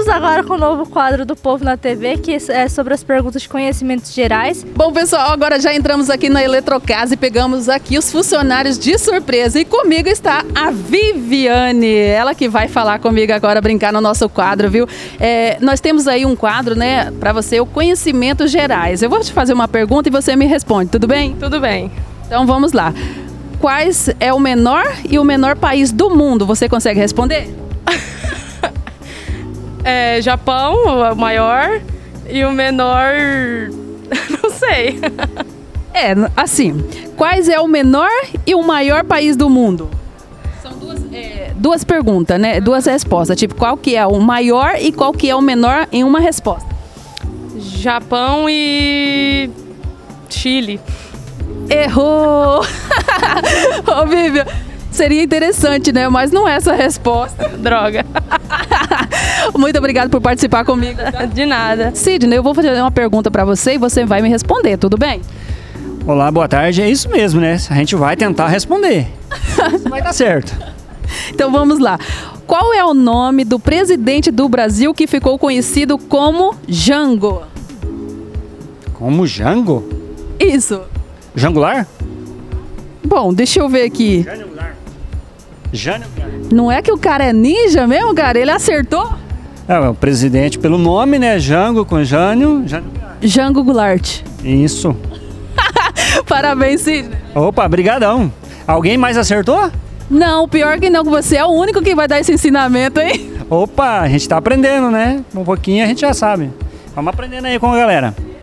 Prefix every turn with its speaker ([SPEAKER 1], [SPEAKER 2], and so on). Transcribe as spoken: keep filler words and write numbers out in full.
[SPEAKER 1] agora com o novo quadro do Povo na T V, que é sobre as perguntas de conhecimentos gerais.
[SPEAKER 2] Bom, pessoal, agora já entramos aqui na Eletrocasa e pegamos aqui os funcionários de surpresa. E comigo está a Viviane, ela que vai falar comigo agora, brincar no nosso quadro, viu? É, nós temos aí um quadro, né, para você, o Conhecimentos Gerais. Eu vou te fazer uma pergunta e você me responde, tudo bem?
[SPEAKER 3] Tudo bem.
[SPEAKER 2] Então vamos lá. Quais é o menor e o menor país do mundo? Você consegue responder?
[SPEAKER 3] É, Japão, o maior, e o menor... não sei.
[SPEAKER 2] É, assim, quais é o menor e o maior país do mundo? São duas, é, duas perguntas, né? Duas respostas. Tipo, qual que é o maior e qual que é o menor em uma resposta?
[SPEAKER 3] Japão e... Chile.
[SPEAKER 2] Errou! Ô, Vivian, seria interessante, né? Mas não é essa a resposta.
[SPEAKER 3] Droga.
[SPEAKER 2] Muito obrigada por participar comigo. Tá?
[SPEAKER 3] De nada.
[SPEAKER 2] Sidney, eu vou fazer uma pergunta para você e você vai me responder, tudo bem?
[SPEAKER 4] Olá, boa tarde. É isso mesmo, né? A gente vai tentar responder. Vai dar certo.
[SPEAKER 2] Então vamos lá. Qual é o nome do presidente do Brasil que ficou conhecido como Jango?
[SPEAKER 4] Como Jango?
[SPEAKER 2] Isso.
[SPEAKER 4] Jangular?
[SPEAKER 2] Bom, deixa eu ver aqui.
[SPEAKER 4] Jânio Goulart. Jânio Goulart.
[SPEAKER 2] Não é que o cara é ninja mesmo, cara? Ele acertou?
[SPEAKER 4] É, o presidente pelo nome, né? Jango com Jânio. Jânio Goulart.
[SPEAKER 2] Jango Goulart.
[SPEAKER 4] Isso.
[SPEAKER 2] Parabéns, Sidney.
[SPEAKER 4] Opa, brigadão. Alguém mais acertou?
[SPEAKER 2] Não, pior que não, que você é o único que vai dar esse ensinamento, hein?
[SPEAKER 4] Opa, a gente tá aprendendo, né? Um pouquinho a gente já sabe. Vamos aprendendo aí com a galera.